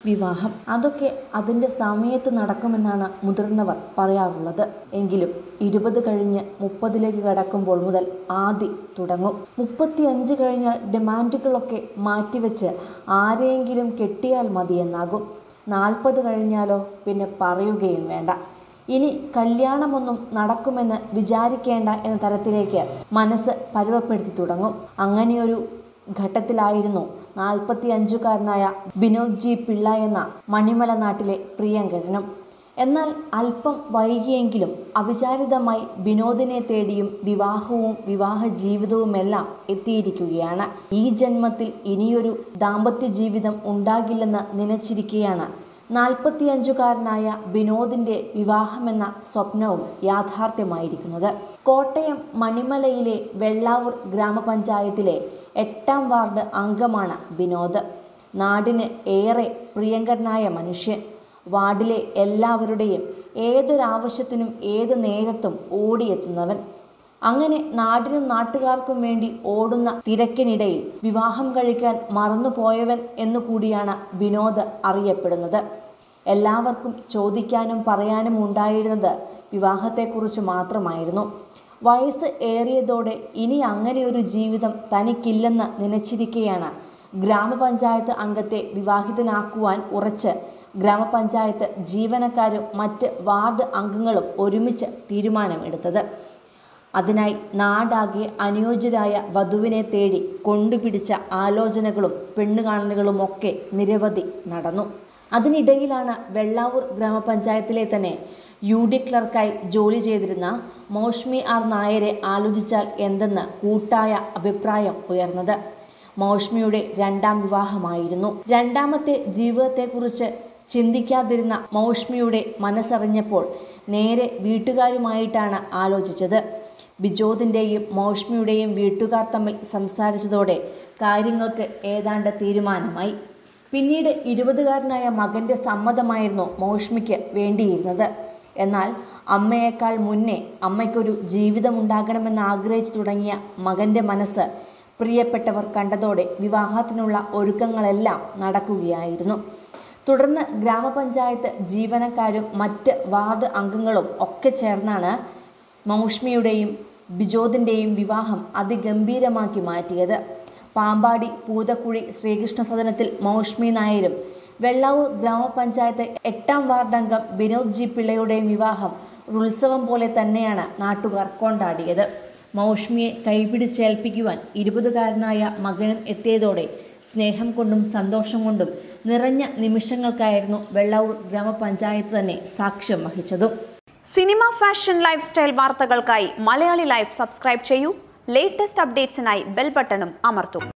വിവാഹം. അതൊക്കെ അതിൻ്റെ സമയത്ത് നടക്കുമെന്നാണ് മുതിർന്നവർ പറയാറുള്ളത്. എങ്കിലും 20 കഴിഞ്ഞ് 30ലേക്ക് കടക്കുമ്പോൾ മുതൽ ആദി തുടങ്ങും. 35 കഴിഞ്ഞാൽ ഡിമാൻഡുകളൊക്കെ മാറ്റിവെച്ച് ആരെയെങ്കിലും കെട്ടിയാൽ മതിയെന്നാകും. 40 കഴിഞ്ഞാലോ പിന്നെ പറയുകയും വേണ്ട. ഇനി കല്യാണമൊന്നും നടക്കുമെന്ന് വിചാരിക്കേണ്ട എന്ന തരത്തിലേക്ക് മനസ്സ് പരുവപ്പെടുത്തി തുടങ്ങും. അങ്ങനെയൊരു ഘട്ടത്തിലായിരുന്നു 45-കാരനായ വിനോദ് ജി പിള്ള എന്ന മണിമല നാട്ടിലെ പ്രിയങ്കരനും. എന്നാൽ അല്പം വൈകിയെങ്കിലും അവിചാരിതമായി വിനോദിനെ തേടിയും വിവാഹവും വിവാഹ ജീവിതവുമെല്ലാം എത്തിയിരിക്കുകയാണ്. ഈ ജന്മത്തിൽ ഇനിയൊരു ദാമ്പത്യ ജീവിതം ഉണ്ടാകില്ലെന്ന് നനച്ചിരിക്കുകയാണ് 45-കാരനായ വിനോദിൻ്റെ വിവാഹമെന്ന സ്വപ്നവും യാഥാർത്ഥ്യമായിരിക്കുന്നത്. കോട്ടയം മണിമലയിലെ വെള്ളാവൂർ ഗ്രാമപഞ്ചായത്തിലെ 8ാം വാർഡ് അംഗമാണ് വിനോദ്. നാടിന് ഏറെ പ്രിയങ്കരനായ മനുഷ്യൻ. വാർഡിലെ എല്ലാവരുടെയും ഏതൊരാവശ്യത്തിനും ഏത് നേരത്തും ഓടിയെത്തുന്നവൻ. അങ്ങനെ നാടിനും നാട്ടുകാർക്കും വേണ്ടി ഓടുന്ന തിരക്കിനിടയിൽ വിവാഹം കഴിക്കാൻ മറന്നുപോയവൻ എന്നുകൂടിയാണ് വിനോദ് അറിയപ്പെടുന്നത്. എല്ലാവർക്കും ചോദിക്കാനും പറയാനും ഉണ്ടായിരുന്നത് വിവാഹത്തെക്കുറിച്ച് മാത്രമായിരുന്നു. വയസ്സ് ഏറിയതോടെ ഇനി അങ്ങനെയൊരു ജീവിതം തനിക്കില്ലെന്ന് നനച്ചിരിക്കെയാണ് ഗ്രാമപഞ്ചായത്ത് അംഗത്തെ വിവാഹിതനാക്കുവാൻ ഉറച്ച് ഗ്രാമപഞ്ചായത്ത് ജീവനക്കാരും മറ്റ് വാർഡ് അംഗങ്ങളും ഒരുമിച്ച് തീരുമാനമെടുത്തത്. അതിനായി നാടാകെ അനുയോജ്യരായ വധുവിനെ തേടി കൊണ്ടുപിടിച്ച ആലോചനകളും പെണ്ണുകാണലുകളുമൊക്കെ നിരവധി നടന്നു. അതിനിടയിലാണ് വെള്ളാവൂർ ഗ്രാമപഞ്ചായത്തിലെ തന്നെ UD ക്ലർക്കായി ജോലി ചെയ്തിരുന്ന മൗഷ്മി ആർ നായരെ ആലോചിച്ചാൽ എന്തെന്ന് കൂട്ടായ അഭിപ്രായം ഉയർന്നത്. മൗഷ്മിയുടെ 2ാം വിവാഹമായിരുന്നു. രണ്ടാമത്തെ ജീവിതത്തെക്കുറിച്ച് ചിന്തിക്കാതിരുന്ന മൗഷ്മിയുടെ മനസ്സറിഞ്ഞപ്പോൾ നേരെ വീട്ടുകാരുമായിട്ടാണ് ആലോചിച്ചത്. ബിജോദിൻ്റെയും മൗഷ്മിയുടെയും വീട്ടുകാർ തമ്മിൽ സംസാരിച്ചതോടെ കാര്യങ്ങൾക്ക് ഏതാണ്ട് തീരുമാനമായി. പിന്നീട് 20കാരനായ മകൻ്റെ സമ്മതമായിരുന്നു മൗഷ്മിക്ക് വേണ്ടിയിരുന്നത്. എന്നാൽ അമ്മയേക്കാൾ മുന്നേ അമ്മയ്ക്കൊരു ജീവിതമുണ്ടാകണമെന്ന് ആഗ്രഹിച്ചു തുടങ്ങിയ മകൻ്റെ മനസ്സ് പ്രിയപ്പെട്ടവർ കണ്ടതോടെ വിവാഹത്തിനുള്ള ഒരുക്കങ്ങളെല്ലാം നടക്കുകയായിരുന്നു. തുടർന്ന് ഗ്രാമപഞ്ചായത്ത് ജീവനക്കാരും മറ്റ് വാർഡ് അംഗങ്ങളും ഒക്കെ ചേർന്നാണ് മൗഷ്മിയുടെയും ബിജോദിൻ്റെയും വിവാഹം അതിഗംഭീരമാക്കി മാറ്റിയത്. പാമ്പാടി പൂതക്കുഴി ശ്രീകൃഷ്ണ സദനത്തിൽ മൗഷ്മി നായരും വെള്ളാവൂർ ഗ്രാമപഞ്ചായത്ത് 8ാം വാർഡ് അംഗം വിനോദ് ജി പിള്ളയുടെയും വിവാഹം ഒരു ഉത്സവം പോലെ തന്നെയാണ് നാട്ടുകാർ കൊണ്ടാടിയത്. മൗഷ്മിയെ കൈപിടിച്ചേൽപ്പിക്കുവാൻ 20കാരനായ മകനും എത്തിയതോടെ സ്നേഹം കൊണ്ടും സന്തോഷം കൊണ്ടും നിറഞ്ഞ നിമിഷങ്ങൾക്കായിരുന്നു വെള്ളാവൂർ ഗ്രാമപഞ്ചായത്ത് തന്നെ സാക്ഷ്യം വഹിച്ചതും. സിനിമ, ഫാഷൻ, ലൈഫ് സ്റ്റൈൽ വാർത്തകൾക്കായി മലയാളി ലൈഫ് സബ്സ്ക്രൈബ് ചെയ്യൂ. ലേറ്റസ്റ്റ് അപ്ഡേറ്റ്സിനായി ബെൽ ബട്ടണും അമർത്തൂ.